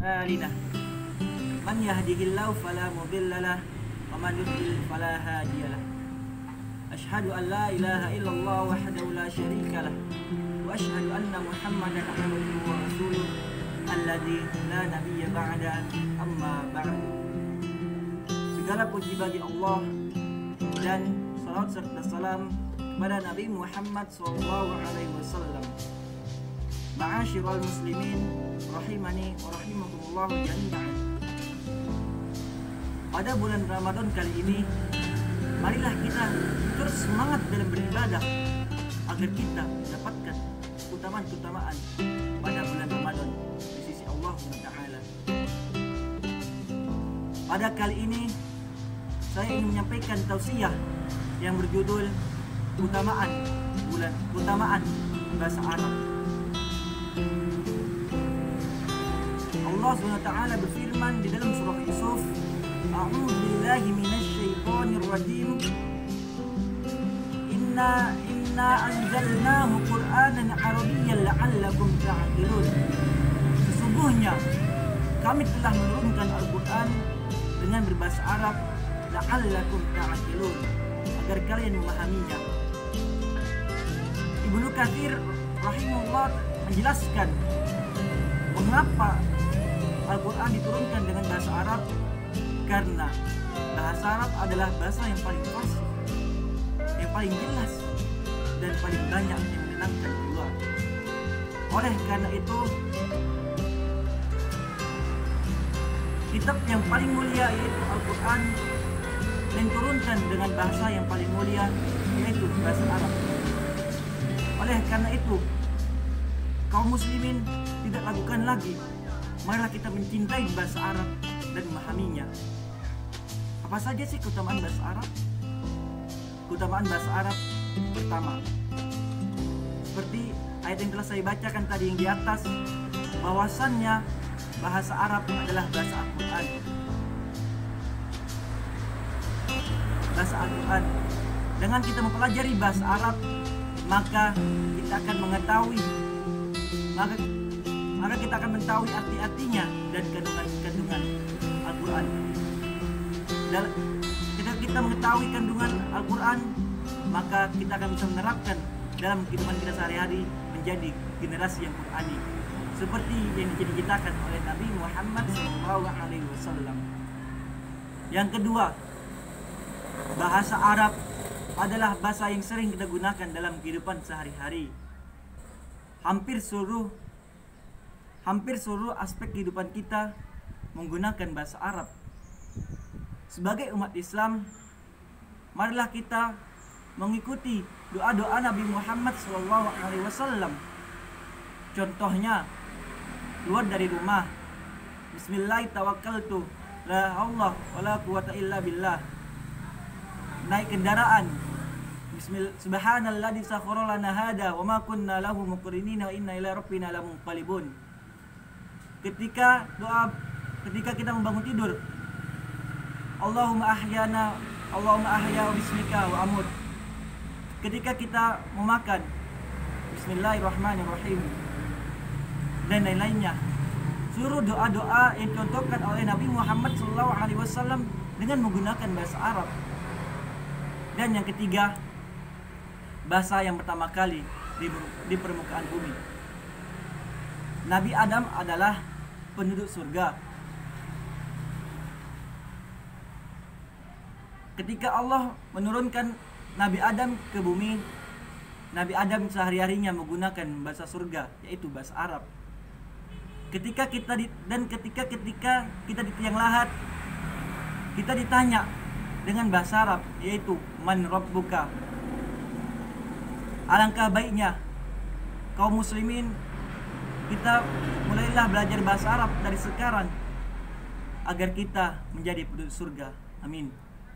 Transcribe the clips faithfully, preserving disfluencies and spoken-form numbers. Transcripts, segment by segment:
أعمالنا من يهده الله فلا مضل له ومن يضلل فلا هادي له أشهد أن لا إله إلا الله وحده لا شريك له وأشهد أن محمدا عبده ورسوله الذي لا نبي بعده أما بعد. Segala puji bagi Allah dan salat serta salam kepada Nabi Muhammad sallallahu alaihi wasallam. Ma'asyiral muslimin rahimani wa rahimakumullah jami'an. Pada bulan Ramadan kali ini, marilah kita terus semangat dalam beribadah agar kita mendapatkan keutamaan-keutamaan pada bulan Ramadan di sisi Allah subhanahu wa taala. Pada kali ini saya ingin menyampaikan tausiah yang berjudul keutamaan bulan keutamaan bahasa Arab. Allah subhanahu wa taala berfirman di dalam surah Yusuf, A'udzu billahi minasy syaithanir rajim. Inna inna anzalnahu Qur'anan Arabiyyan la'allakum ta'qilun. Sesungguhnya kami telah menurunkan Al-Qur'an dengan berbahasa Arab la'allakum ta'qilun, agar kalian memahaminya. Ibnu Katsir rahimahullah menjelaskan mengapa Al-Quran diturunkan dengan bahasa Arab, karena bahasa Arab adalah bahasa yang paling fasih, yang paling jelas, dan paling banyak yang menenangkan jiwa. Oleh karena itu, kitab yang paling mulia yaitu Al-Quran diturunkan dengan bahasa yang paling mulia yaitu bahasa Arab. Oleh karena itu, kaum muslimin tidak lakukan lagi, marilah kita mencintai bahasa Arab dan memahaminya. Apa saja sih keutamaan bahasa Arab? Keutamaan bahasa Arab pertama, seperti ayat yang telah saya bacakan tadi yang di atas, bahwasannya bahasa Arab adalah bahasa Al-Quran. Bahasa Al-Quran. Dengan kita mempelajari bahasa Arab, maka kita akan mengetahui maka maka kita akan mengetahui arti-artinya dan kandungan-kandungan Al-Quran. Dan ketika kita mengetahui kandungan Al-Quran, maka kita akan bisa menerapkan dalam kehidupan kita sehari-hari menjadi generasi yang Qur'ani, seperti yang diciptakan oleh Nabi Muhammad shallallahu alaihi wasallam. Yang kedua, bahasa Arab adalah bahasa yang sering kita gunakan dalam kehidupan sehari-hari. Hampir seluruh hampir seluruh aspek kehidupan kita menggunakan bahasa Arab. Sebagai umat Islam, marilah kita mengikuti doa-doa Nabi Muhammad shallallahu alaihi wasallam. Contohnya, keluar dari rumah, Bismillah tawakkaltu la haula wala quwata illa billah. Naik kendaraan, Bismillah subhanalladzi sakhkhara lana hada wa ma kunna lahu muqrinina wa inna ila rabbina lamunqalibun. Ketika doa ketika kita membangun tidur, Allahumma ahyana Allahumma ahya bismika wa amut. Ketika kita mau makan, Bismillahirrahmanirrahim, dan lain-lainnya. Seluruh doa-doa yang dicontohkan oleh Nabi Muhammad shallallahu alaihi wasallam dengan menggunakan bahasa Arab. Dan yang ketiga, bahasa yang pertama kali di, di permukaan bumi. Nabi Adam adalah penduduk surga. Ketika Allah menurunkan Nabi Adam ke bumi, Nabi Adam sehari-harinya menggunakan bahasa surga, yaitu bahasa Arab. Ketika kita di, dan ketika ketika kita di tiang lahat, kita ditanya dengan bahasa Arab, yaitu man rabbuka. Alangkah baiknya kaum muslimin kita mulailah belajar bahasa Arab dari sekarang agar kita menjadi penduduk surga. Amin.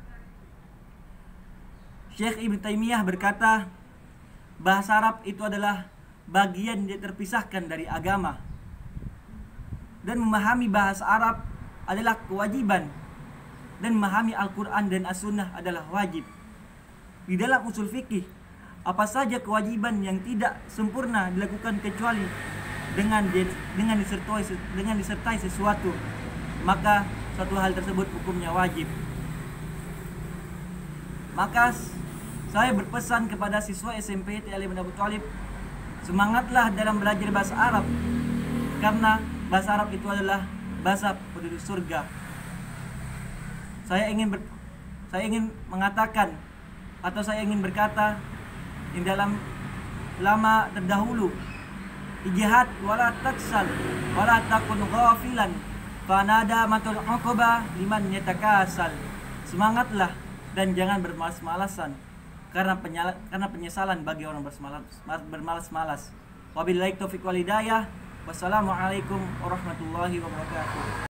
Syekh Ibnu Taimiyah berkata, bahasa Arab itu adalah bagian yang terpisahkan dari agama, dan memahami bahasa Arab adalah kewajiban, dan memahami Al-Quran dan As-Sunnah adalah wajib. Di dalam usul fikih, apa saja kewajiban yang tidak sempurna dilakukan kecuali dengan di- dengan disertai dengan disertai sesuatu, maka suatu hal tersebut hukumnya wajib. Maka saya berpesan kepada siswa S M P T Ali bin Abi Thalib, semangatlah dalam belajar bahasa Arab, karena bahasa Arab itu adalah bahasa penduduk surga. Saya ingin ber, saya ingin mengatakan atau saya ingin berkata di dalam lama terdahulu, ijtihad wala taksal wala takun ghafilan fanada matul uqba liman yatakasal. Semangatlah dan jangan bermalas-malasan, karena penyala, karena penyesalan bagi orang bermalas bermalas-malas. Wabillahi taufiq wal hidayah. Wassalamualaikum warahmatullahi wabarakatuh.